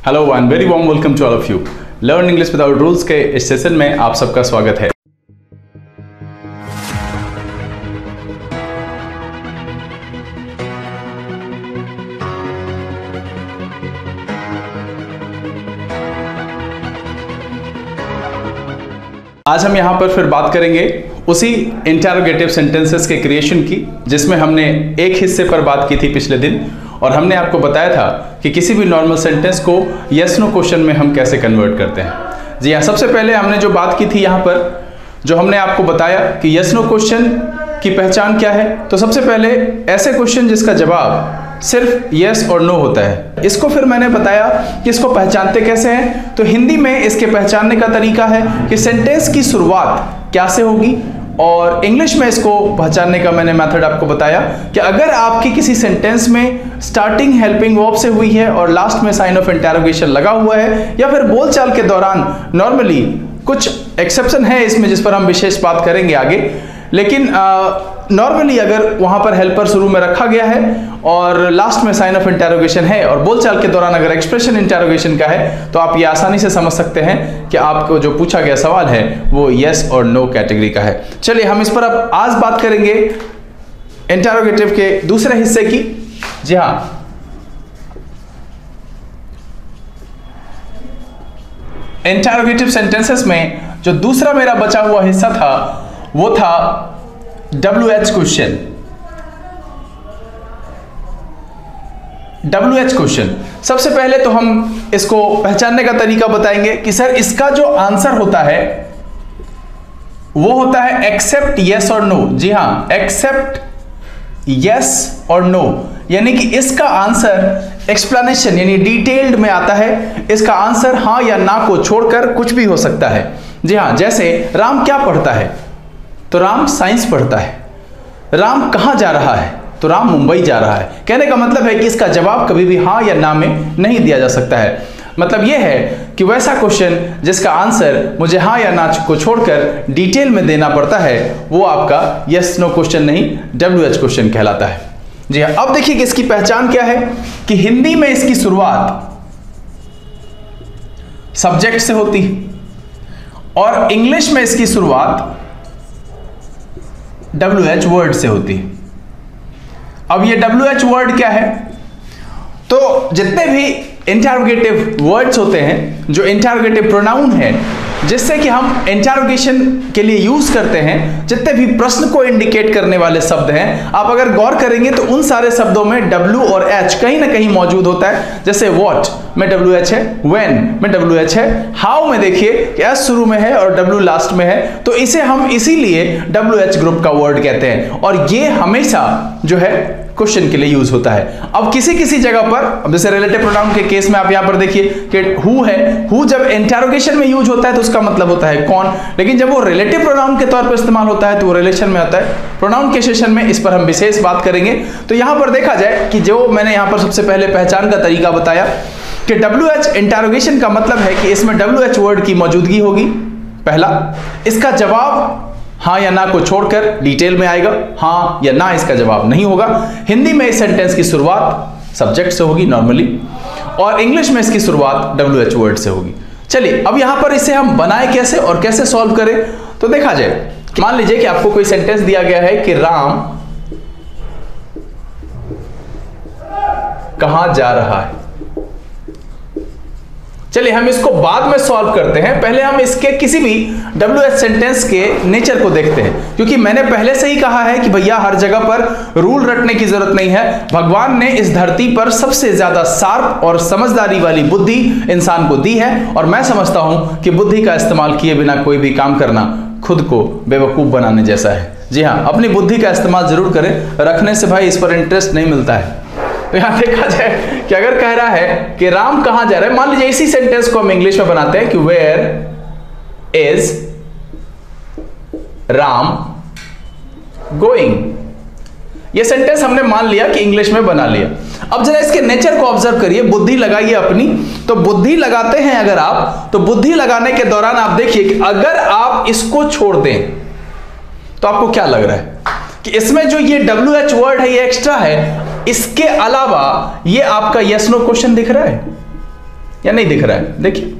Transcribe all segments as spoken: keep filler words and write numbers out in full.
Hello and very warm welcome to all of you. Learn English without rules के इस session में आप सबका स्वागत है। आज हम यहां पर फिर बात करेंगे उसी इंटरोगेटिव सेंटेंसेस के क्रिएशन की, जिसमें हमने एक हिस्से पर बात की थी पिछले दिन, और हमने आपको बताया था कि किसी भी नॉर्मल सेंटेंस को यस नो क्वेश्चन में हम कैसे कन्वर्ट करते हैं। जी हाँ, सबसे पहले हमने जो बात की थी यहाँ पर, जो हमने आपको बताया कि यस नो क्वेश्चन की पहचान क्या है। तो सबसे पहले ऐसे क्वेश्चन जिसका जवाब सिर्फ यस और नो होता है, इसको फिर मैंने बताया कि इसको पहचानते कैसे हैं। तो हिंदी में इसके पहचानने का तरीका है कि सेंटेंस की शुरुआत क्या से होगी, और इंग्लिश में इसको पहचानने का मैंने मेथड आपको बताया कि अगर आपकी किसी सेंटेंस में स्टार्टिंग हेल्पिंग वर्ब से हुई है और लास्ट में साइन ऑफ इंटरोगेशन लगा हुआ है, या फिर बोलचाल के दौरान नॉर्मली कुछ एक्सेप्शन है इसमें जिस पर हम विशेष बात करेंगे आगे, लेकिन नॉर्मली अगर वहां पर हेल्पर शुरू में रखा गया है और लास्ट में साइन ऑफ इंटरोगेशन है और बोलचाल के दौरान अगर एक्सप्रेशन इंटरोगेशन का है, तो आप ये आसानी से समझ सकते हैं कि आपको जो पूछा गया सवाल है वो यस और नो कैटेगरी का है। चलिए हम इस पर अब आज बात करेंगे इंटरोगेटिव के दूसरे हिस्से की। जी हाँ, इंटरोगेटिव सेंटेंसेस में जो दूसरा मेरा बचा हुआ हिस्सा था वो था W H question. W H question सबसे पहले तो हम इसको पहचानने का तरीका बताएंगे कि सर इसका जो आंसर होता है वो होता है एक्सेप्ट यस और नो। जी हां, एक्सेप्ट यस और नो, यानी कि इसका आंसर एक्सप्लेनेशन यानी डिटेल्ड में आता है। इसका आंसर हां या ना को छोड़कर कुछ भी हो सकता है। जी हां, जैसे राम क्या पढ़ता है, तो राम साइंस पढ़ता है। राम कहां जा रहा है, तो राम मुंबई जा रहा है। कहने का मतलब है कि इसका जवाब कभी भी हां या ना में नहीं दिया जा सकता है। मतलब यह है कि वैसा क्वेश्चन जिसका आंसर मुझे हां या ना को छोड़कर डिटेल में देना पड़ता है, वो आपका यस नो क्वेश्चन नहीं, डब्ल्यू एच क्वेश्चन कहलाता है। जी हाँ, अब देखिए कि इसकी पहचान क्या है कि हिंदी में इसकी शुरुआत सब्जेक्ट से होती है और इंग्लिश में इसकी शुरुआत डब्ल्यू एच वर्ड से होती है। अब ये डब्ल्यू एच वर्ड क्या है, तो जितने भी इंटरोगेटिव वर्ड्स होते हैं, जो इंटरोगेटिव प्रोनाउन है जिससे कि हम इंटरोगेशन के लिए यूज करते हैं, जितने भी प्रश्न को इंडिकेट करने वाले शब्द हैं, आप अगर गौर करेंगे तो उन सारे शब्दों में डब्ल्यू और एच कहीं ना कहीं मौजूद होता है। जैसे व्हाट में डब्ल्यू एच है, व्हेन में डब्ल्यू एच है, हाउ में देखिए कि एस शुरू में है और डब्ल्यू लास्ट में है, तो इसे हम इसीलिए डब्ल्यू एच ग्रुप का वर्ड कहते हैं, और ये हमेशा जो है क्वेश्चन के लिए यूज होता है। अब किसी किसी जगह पर, अब जैसे रिलेटिव प्रोनाउन के केस में आप यहां पर देखिए कि हु है, हु जब इंटरोगेशन में यूज होता है तो उसका मतलब होता है कौन, लेकिन जब वो रिलेटिव प्रोनाउन के तौर पर इस्तेमाल होता है तो वो रिलेशन में होता है। प्रोनाउन के सेशन में इस पर हम विशेष बात करेंगे। तो यहां पर देखा जाए कि जो मैंने यहां पर सबसे पहले पहचान का तरीका बताया कि डब्ल्यू एच इंटरोगेशन का मतलब है कि इसमें डब्ल्यू एच वर्ड की मौजूदगी होगी पहला, इसका जवाब हाँ या ना को छोड़कर डिटेल में आएगा, हाँ या ना इसका जवाब नहीं होगा। हिंदी में इस सेंटेंस की शुरुआत सब्जेक्ट से होगी नॉर्मली, और इंग्लिश में इसकी शुरुआत डब्ल्यू एच वर्ड से होगी। चलिए अब यहां पर इसे हम बनाए कैसे और कैसे सॉल्व करें, तो देखा जाए। मान लीजिए कि आपको कोई सेंटेंस दिया गया है कि राम कहां जा रहा है। चलिए हम इसको बाद में सॉल्व करते हैं, पहले हम इसके किसी भी डब्ल्यू एच सेंटेंस के नेचर को देखते हैं, क्योंकि मैंने पहले से ही कहा है कि भैया हर जगह पर रूल रटने की जरूरत नहीं है। भगवान ने इस धरती पर सबसे ज्यादा शार्प और समझदारी वाली बुद्धि इंसान को दी है, और मैं समझता हूं कि बुद्धि का इस्तेमाल किए बिना कोई भी काम करना खुद को बेवकूफ बनाने जैसा है। जी हाँ, अपनी बुद्धि का इस्तेमाल जरूर करें, रखने से भाई इस पर इंटरेस्ट नहीं मिलता है। तो यहां देखा जाए कि अगर कह रहा है कि राम कहां जा रहा है, मान लीजिए इसी सेंटेंस को हम इंग्लिश में बनाते हैं कि वेयर इज राम गोइंग। ये सेंटेंस हमने मान लिया कि इंग्लिश में बना लिया। अब जरा इसके नेचर को ऑब्जर्व करिए, बुद्धि लगाइए अपनी। तो बुद्धि लगाते हैं अगर आप, तो बुद्धि लगाने के दौरान आप देखिए कि अगर आप इसको छोड़ दें तो आपको क्या लग रहा है कि इसमें जो ये डब्ल्यू एच वर्ड है ये एक्स्ट्रा है, इसके अलावा ये आपका यस नो क्वेश्चन दिख रहा है। या नहीं दिख रहा है? देखिए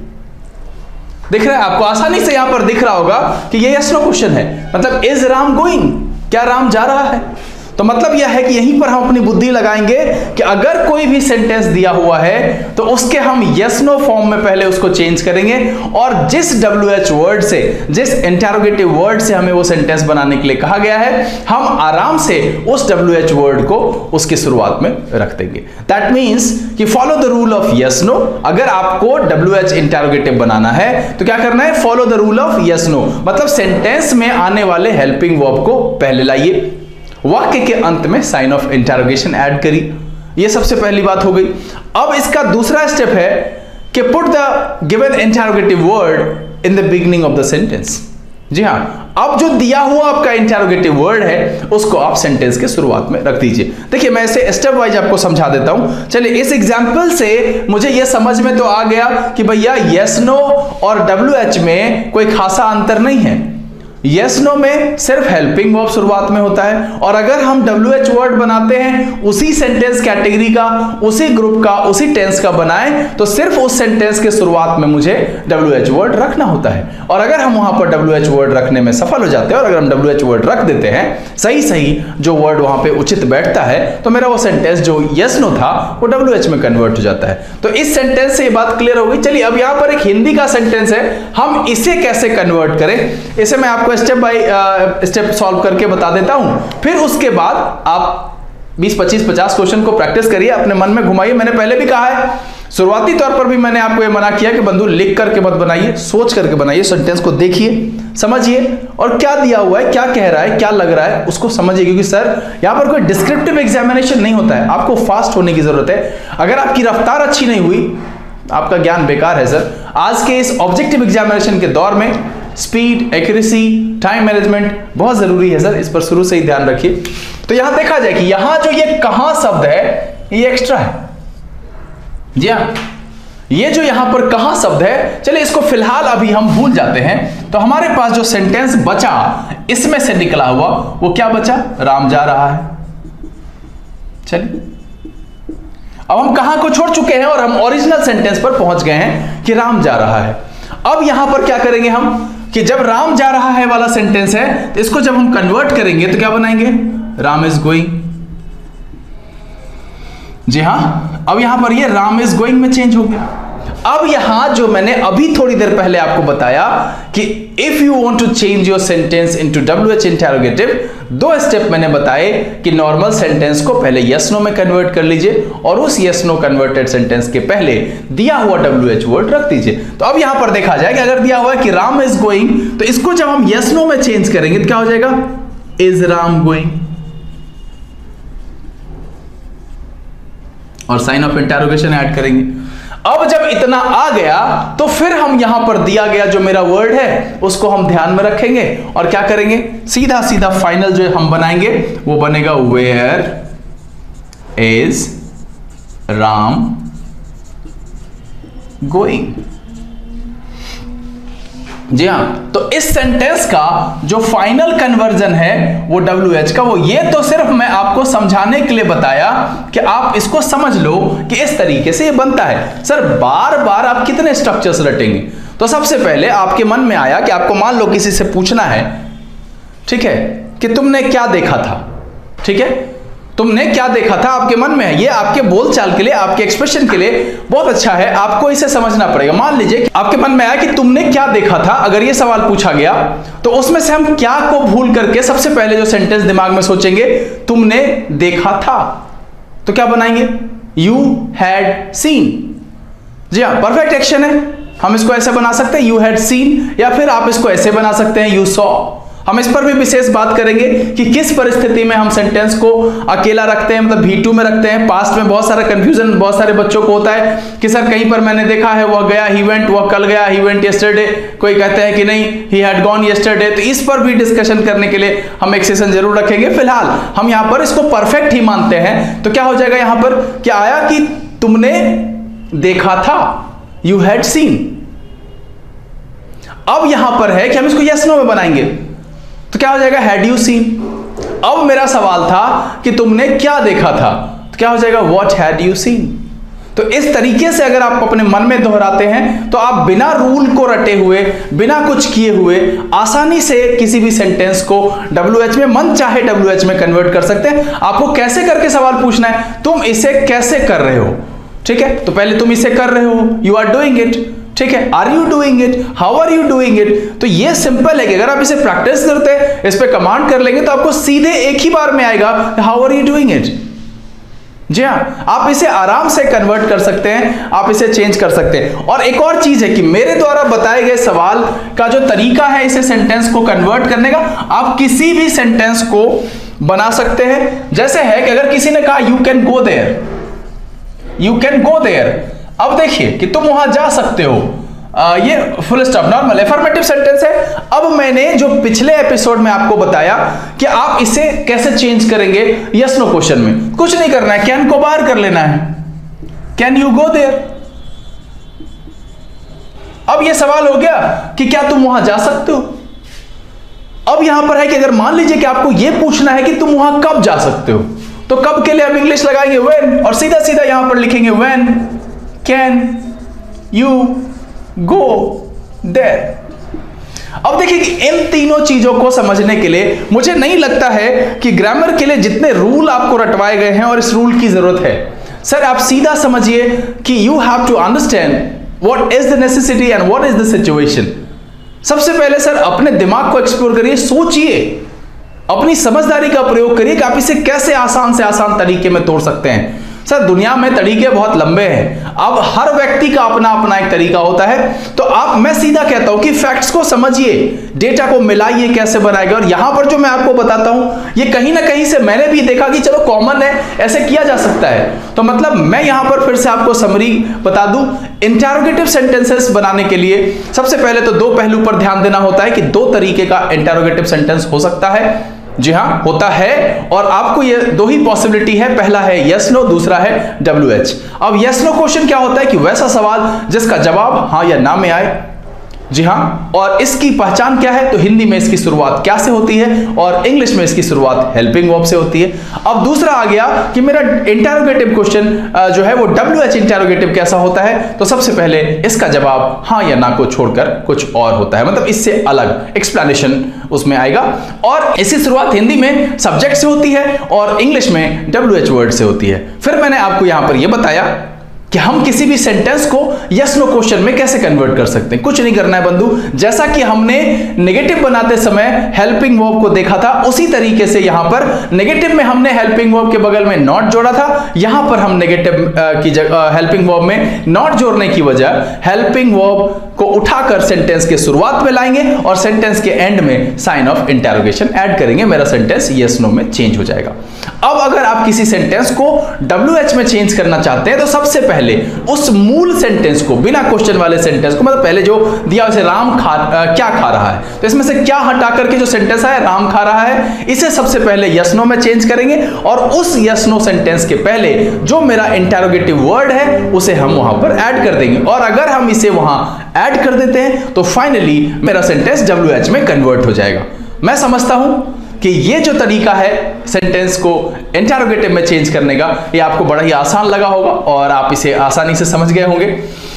दिख रहा है आपको, आसानी से यहां पर दिख रहा होगा कि ये यस नो क्वेश्चन है। मतलब इज राम गोइंग, क्या राम जा रहा है? तो मतलब यह है कि यहीं पर हम अपनी बुद्धि लगाएंगे कि अगर कोई भी सेंटेंस दिया हुआ है तो उसके हम यस नो फॉर्म में पहले उसको चेंज करेंगे, और जिस डब्ल्यू एच वर्ड से, जिस इंटरोगेटिव वर्ड से हमें वो सेंटेंस बनाने के लिए कहा गया है, हम आराम से उस डब्ल्यू एच वर्ड को उसकी शुरुआत में रख देंगे। दैट मीन्स कि follow the rule of yes no. अगर आपको डब्ल्यू एच इंटरोगेटिव बनाना है तो क्या करना है? Follow the rule of yes no, मतलब सेंटेंस में आने वाले हेल्पिंग वर्ब को पहले लाइए, वाक्य के अंत में साइन ऑफ इंटरोगेशन ऐड करिए। यह सबसे पहली बात हो गई। अब इसका दूसरा स्टेप है कि put the given interrogative word in the beginning of the sentence. जी हां, अब जो दिया हुआ आपका इंटरोगेटिव वर्ड है उसको आप सेंटेंस के शुरुआत में रख दीजिए। देखिए मैं इसे स्टेप वाइज आपको समझा देता हूं। चलिए इस एग्जांपल से मुझे यह समझ में तो आ गया कि भैया यस नो और डब्ल्यू एच में कोई खासा अंतर नहीं है। यस नो में सिर्फ हेल्पिंग वर्ब शुरुआत में होता है, और अगर हम डब्ल्यू एच वर्ड बनाते हैं उसी सेंटेंस कैटेगरी का, उसी ग्रुप का, उसी टेंस का बनाएं तो सिर्फ उस सेंटेंस के शुरुआत में मुझे डब्ल्यू एच वर्ड रखना होता है। और अगर हम वहां पर डब्ल्यू एच वर्ड रखने में सफल हो जाते हैं और अगर हम डब्ल्यू एच वर्ड रख देते हैं सही सही जो वर्ड वहां पे उचित बैठता है, तो मेरा वो सेंटेंस जो यस नो था वो डब्ल्यू एच में कन्वर्ट हो जाता है। तो इस सेंटेंस से ये बात क्लियर हो गई। चलिए अब यहां पर एक हिंदी का सेंटेंस है, हम इसे कैसे कन्वर्ट करें, इसे मैं आपको स्टेप बाय स्टेप सॉल्व करके बता देता हूं। फिर उसके बाद आप बीस पच्चीस पचास क्वेश्चन को प्रैक्टिस करिए, अपने मन में घुमाइए। मैंने पहले भी कहा है, शुरुआती तौर पर भी मैंने आपको यह मना किया कि बंधु लिख करके मत बनाइए, सोच करके बनाइए। सेंटेंस को देखिए, समझिए, और क्या दिया हुआ है, क्या कह रहा है, क्या लग रहा है उसको समझिए। क्योंकि सर यहां पर कोई डिस्क्रिप्टिव एग्जामिनेशन नहीं होता है, आपको फास्ट होने की जरूरत है। अगर आपकी रफ्तार अच्छी नहीं हुई आपका ज्ञान बेकार है सर। आज के इस ऑब्जेक्टिव एग्जामिनेशन के दौर में स्पीड, एक्यूरेसी, टाइम मैनेजमेंट बहुत जरूरी है सर, इस पर शुरू से ही ध्यान रखिए। तो यहां देखा जाए कि यहां जो ये कहां शब्द है ये एक्स्ट्रा है। जी हां, ये जो यहां पर कहां शब्द है, चलिए इसको फिलहाल अभी हम भूल जाते हैं। तो हमारे पास जो सेंटेंस बचा इसमें से निकला हुआ वो क्या बचा? राम जा रहा है। चलिए अब हम कहां को छोड़ चुके हैं और हम ओरिजिनल सेंटेंस पर पहुंच गए हैं कि राम जा रहा है। अब यहां पर क्या करेंगे हम कि जब राम जा रहा है वाला सेंटेंस है तो इसको जब हम कन्वर्ट करेंगे तो क्या बनाएंगे? Ram is going. जी हां, अब यहां पर ये राम इज गोइंग में चेंज हो गया। अब यहां जो मैंने अभी थोड़ी देर पहले आपको बताया कि if you want to change your sentence into W H interrogative, दो स्टेप मैंने बताए कि नॉर्मल सेंटेंस को पहले यस नो में कन्वर्ट कर लीजिए और उस यस नो कन्वर्टेड सेंटेंस के पहले दिया हुआ डब्ल्यू एच वर्ड रख दीजिए। तो अब यहां पर देखा जाए कि अगर दिया हुआ है कि राम इज गोइंग, तो इसको जब हम यस नो में चेंज करेंगे तो क्या हो जाएगा? इज राम गोइंग, और साइन ऑफ इंटरोगेशन ऐड करेंगे। अब जब इतना आ गया तो फिर हम यहां पर दिया गया जो मेरा वर्ड है उसको हम ध्यान में रखेंगे और क्या करेंगे? सीधा सीधा फाइनल जो हम बनाएंगे वो बनेगा वेयर इज राम गोइंग। जी हां, तो इस सेंटेंस का जो फाइनल कन्वर्जन है वो डब्ल्यू एच का, वो ये तो सिर्फ मैं आपको समझाने के लिए बताया कि आप इसको समझ लो कि इस तरीके से ये बनता है। सर बार बार आप कितने स्ट्रक्चर्स रटेंगे? तो सबसे पहले आपके मन में आया कि आपको मान लो किसी से पूछना है, ठीक है, कि तुमने क्या देखा था, ठीक है, तुमने क्या देखा था आपके मन में है। ये आपके बोलचाल के लिए, आपके एक्सप्रेशन के लिए बहुत अच्छा है, आपको इसे समझना पड़ेगा। मान लीजिए कि आपके मन में आया कि तुमने क्या देखा था, अगर ये सवाल पूछा गया तो उसमें से हम क्या को भूल करके सबसे पहले जो सेंटेंस दिमाग में सोचेंगे, तुमने देखा था, तो क्या बनाएंगे? You had seen. जी हाँ, परफेक्ट एक्शन है, हम इसको ऐसे बना सकते हैं यू हैड सीन, या फिर आप इसको ऐसे बना सकते हैं यू सॉ। हम इस पर भी विशेष बात करेंगे कि किस परिस्थिति में हम सेंटेंस को अकेला रखते हैं, मतलब वी टू में रखते हैं। पास्ट में बहुत सारा कंफ्यूजन बहुत सारे बच्चों को होता है कि सर कहीं पर मैंने देखा है वह गया, ही वेंट, वह कल गया, ही वेंट यस्टरडे, कोई कहते हैं कि नहीं ही हैड गॉन यस्टरडे। तो इस पर भी डिस्कशन करने के लिए हम एक सेशन जरूर रखेंगे। फिलहाल हम यहां पर इसको परफेक्ट ही मानते हैं। तो क्या हो जाएगा यहां पर, क्या आया कि तुमने देखा था, यू हैड सीन। अब यहां पर है कि हम इसको यस नो में बनाएंगे, तो क्या हो जाएगा? Had you seen. अब मेरा सवाल था कि तुमने क्या देखा था, तो क्या हो जाएगा? What had you seen. तो इस तरीके से अगर आप अपने मन में दोहराते हैं तो आप बिना रूल को रटे हुए, बिना कुछ किए हुए आसानी से किसी भी सेंटेंस को डब्ल्यू एच में, मन चाहे डब्ल्यू एच में कन्वर्ट कर सकते हैं। आपको कैसे करके सवाल पूछना है, तुम इसे कैसे कर रहे हो, ठीक है। तो पहले तुम इसे कर रहे हो, यू आर डूइंग इट, ठीक है। Are you doing it, how are you doing it. तो ये सिंपल है कि अगर आप इसे प्रैक्टिस करते हैं, इस पे कमांड कर लेंगे तो आपको सीधे एक ही बार में आएगा how are you doing it. जी हाँ, आप इसे आराम से कन्वर्ट कर सकते हैं, आप इसे चेंज कर सकते हैं। और एक और चीज है कि मेरे द्वारा बताए गए सवाल का जो तरीका है इसे सेंटेंस को कन्वर्ट करने का, आप किसी भी सेंटेंस को बना सकते हैं। जैसे है कि अगर किसी ने कहा you can go there, you can go there, अब देखिए कि तुम वहां जा सकते हो, आ, ये full stop normal affirmative sentence है। अब मैंने जो पिछले एपिसोड में आपको बताया कि आप इसे कैसे चेंज करेंगे यस नो क्वेश्चन में, कुछ नहीं करना है, कैन को बाहर कर लेना है, कैन यू गो देयर। अब यह सवाल हो गया कि क्या तुम वहां जा सकते हो। अब यहां पर है कि अगर मान लीजिए कि आपको यह पूछना है कि तुम वहां कब जा सकते हो, तो कब के लिए हम इंग्लिश लगाएंगे व्हेन, और सीधा सीधा यहां पर लिखेंगे when can you go there. अब देखिए कि इन तीनों चीजों को समझने के लिए मुझे नहीं लगता है कि ग्रामर के लिए जितने रूल आपको रटवाए गए हैं और इस रूल की जरूरत है। सर आप सीधा समझिए कि you have to understand what is the necessity and what is the situation. सबसे पहले सर अपने दिमाग को एक्सप्लोर करिए, सोचिए, अपनी समझदारी का प्रयोग करिए कि आप इसे कैसे आसान से आसान तरीके में तोड़ सकते हैं। सर दुनिया में तरीके बहुत लंबे हैं, अब हर व्यक्ति का अपना अपना एक तरीका होता है। तो आप, मैं सीधा कहता हूं कि फैक्ट्स को समझिए, डेटा को मिलाइए कैसे बनाएगा। और यहां पर जो मैं आपको बताता हूं ये कहीं ना कहीं से मैंने भी देखा कि चलो कॉमन है, ऐसे किया जा सकता है। तो मतलब मैं यहां पर फिर से आपको समरी बता दूं, इंटरोगेटिव सेंटेंसेस बनाने के लिए सबसे पहले तो दो पहलू पर ध्यान देना होता है कि दो तरीके का इंटरोगेटिव सेंटेंस हो सकता है। जी हां होता है, और आपको ये दो ही पॉसिबिलिटी है, पहला है यस नो, दूसरा है डब्ल्यू एच। अब यस नो क्वेश्चन क्या होता है कि वैसा सवाल जिसका जवाब हां या ना में आए। जी हां, और इसकी पहचान क्या है, तो हिंदी में इसकी शुरुआत क्या से होती है और इंग्लिश में इसकी शुरुआत हेल्पिंग वर्ब से होती है। अब दूसरा आ गया कि मेरा इंटरोगेटिव क्वेश्चन जो है वो डब्ल्यू एच इंटरोगेटिव कैसा होता है, तो सबसे पहले इसका जवाब हां या ना को छोड़कर कुछ और होता है, मतलब इससे अलग एक्सप्लेनेशन उसमें आएगा। और इसकी शुरुआत हिंदी में सब्जेक्ट से होती है और इंग्लिश में डब्ल्यू एच वर्ड से होती है। फिर मैंने आपको यहां पर यह बताया कि हम किसी भी सेंटेंस को यस नो क्वेश्चन में कैसे कन्वर्ट कर सकते हैं। कुछ नहीं करना है बंधु, जैसा कि हमने नेगेटिव बनाते समय हेल्पिंग वर्ब को देखा था, उसी तरीके से यहां पर नेगेटिव में हमने हेल्पिंग वर्ब के बगल में नॉट जोड़ा था, यहां पर हम नेगेटिव की जगह हेल्पिंग वर्ब में नॉट जोड़ने की वजह हेल्पिंग वर्ब को उठाकर सेंटेंस के शुरुआत में लाएंगे और सेंटेंस के एंड में साइन ऑफ इंटरोगेशन ऐड करेंगे। मेरा सेंटेंस यस नो में चेंज हो जाएगा। अब अगर आप किसी सेंटेंस को डब्ल्यू एच में चेंज करना चाहते हैं तो सबसे पहले उस मूल सेंटेंस को, बिना क्वेश्चन वाले सेंटेंस को, मतलब पहले जो दिया उसे राम खा आ, क्या खा रहा है, तो इसमें से क्या हटा करके जो सेंटेंस है राम खा रहा है, इसे सबसे पहले यस नो में चेंज करेंगे और उस यस नो सेंटेंस के पहले जो मेरा इंटरोगेटिव वर्ड है उसे हम वहां पर ऐड कर देंगे। और अगर हम इसे वहां ऐड कर देते हैं तो फाइनली मेरा सेंटेंस डब्ल्यू एच में कन्वर्ट हो जाएगा। मैं समझता हूं कि ये जो तरीका है सेंटेंस को इंटरोगेटिव में चेंज करने का, ये आपको बड़ा ही आसान लगा होगा और आप इसे आसानी से समझ गए होंगे।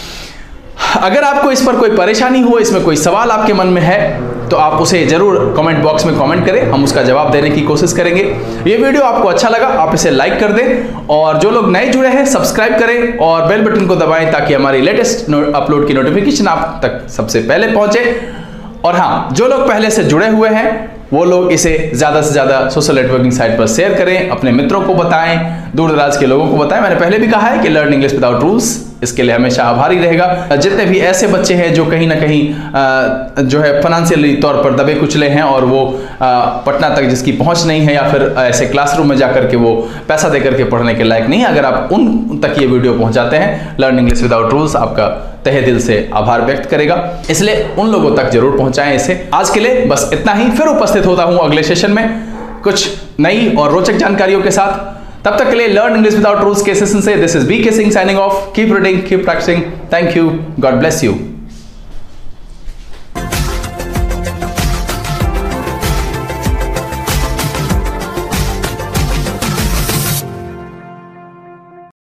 अगर आपको इस पर कोई परेशानी हो, इसमें कोई सवाल आपके मन में है, तो आप उसे जरूर कमेंट बॉक्स में कमेंट करें, हम उसका जवाब देने की कोशिश करेंगे। ये वीडियो आपको अच्छा लगा आप इसे लाइक कर दें, और जो लोग नए जुड़े हैं सब्सक्राइब करें और बेल बटन को दबाएं ताकि हमारी लेटेस्ट अपलोड की नोटिफिकेशन आप तक सबसे पहले पहुंचे। और हाँ, जो लोग पहले से जुड़े हुए हैं वो लोग इसे ज़्यादा से ज़्यादा सोशल नेटवर्किंग साइट पर शेयर करें, अपने मित्रों को बताएं, दूर दराज के लोगों को बताएं। मैंने पहले भी कहा है कि लर्न इंग्लिश विदाउट रूल्स इसके लिए हमेशा आभारी रहेगा। जितने भी ऐसे बच्चे हैं जो कहीं ना कहीं जो है फाइनेंशियली तौर पर दबे कुचले हैं और वो पटना तक जिसकी पहुंच नहीं है, या फिर ऐसे क्लासरूम में जाकर के वो पैसा दे करके पढ़ने के लायक नहीं है, अगर आप उन तक ये वीडियो पहुंचाते हैं, लर्न इंग्लिश विदाउट रूल्स आपका तहे दिल से आभार व्यक्त करेगा। इसलिए उन लोगों तक जरूर पहुंचाएं इसे। आज के लिए बस इतना ही, फिर उपस्थित होता हूं अगले सेशन में कुछ नई और रोचक जानकारियों के साथ। तब तक के लिए लर्न इंग्लिश विदाउट रूल्स के सेशन से this is B K Singh signing off. Keep reading, keep practicing. Thank you, God bless you.